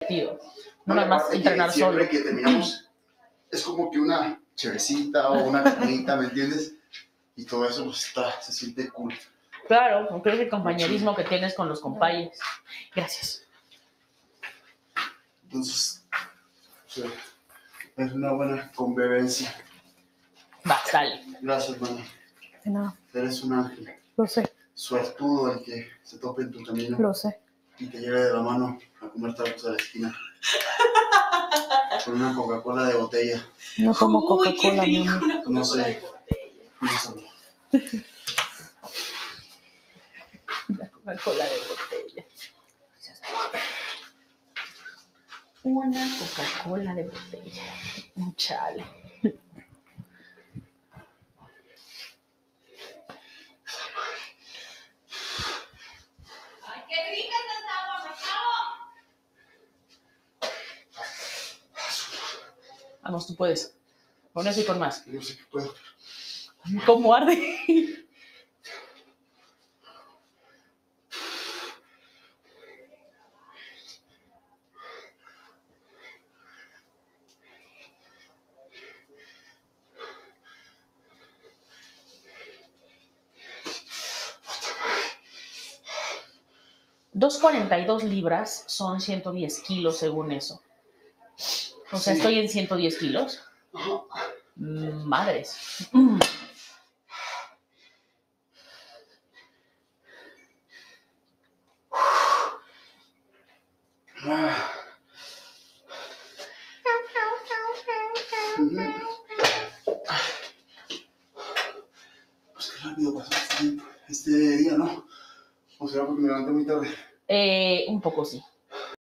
divertido. No nada más entrenar solo. Siempre que terminamos, es como que una chevecita o una carnita, ¿me entiendes? Y todo eso pues, se siente cool. Claro, porque es el compañerismo que tienes con los compañeros. Gracias. Entonces, sí, es una buena convivencia. Va, dale. Gracias, hermano. De nada. Eres un ángel. Lo sé, Suertudo el que se tope en tu camino lo sé. y te lleve de la mano a comer tacos a la esquina. Con una Coca-Cola de botella. No tomo Coca-Cola, mi amor. No sé. No sé. Una Coca-Cola de botella. Una Coca-Cola de botella. Un chale. ¡Ay, qué rica esta agua, Gustavo! Vamos, tú puedes. Con eso y con más. Yo sé que puedo. ¿Cómo arde? $2.42 libras son 110 kilos según eso. O sea, Sí. estoy en 110 kilos. Madres. Pues qué rápido pasó este día, ¿no? O sea, porque me levanté muy tarde. Un poco sí.